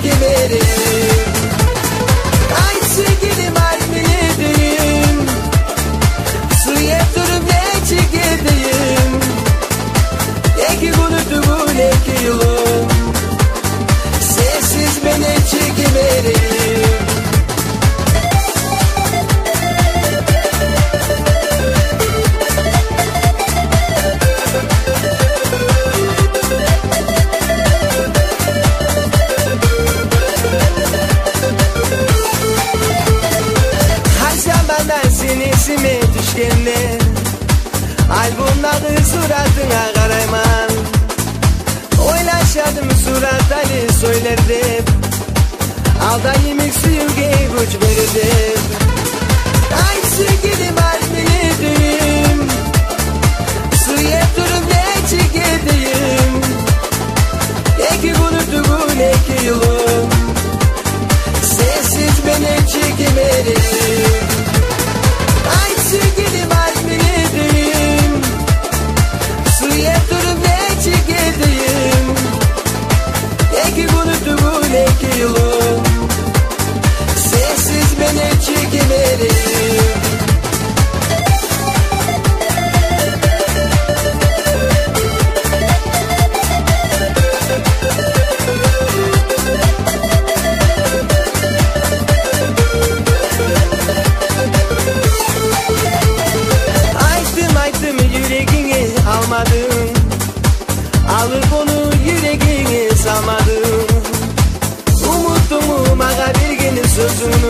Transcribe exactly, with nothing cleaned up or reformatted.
çekiverim. Ay sevgilim harbiledeyim, suya durup ne çekirdeyim. Eki buluttu bu neki yolum, sessiz beni çekiverim. Senesime düşkende albümleri suratına karayman. Oylaşadım surat Ali söylerdim, aldayım sevgiye güç verirdim. Ay sevgilim harbiledeyim, suya durup ne çekirdeyim. Eki buluttu bu neki yolum, sessiz beni çekiverim. Ay sevgilim harbiledeyim, suya durup ne çekirdeyim. Eki buluttu bu neki yolum, sessiz beni çekiverim. Almadım, alıp onu yüreğine salmadım. Umutumu bana bir gün sözüm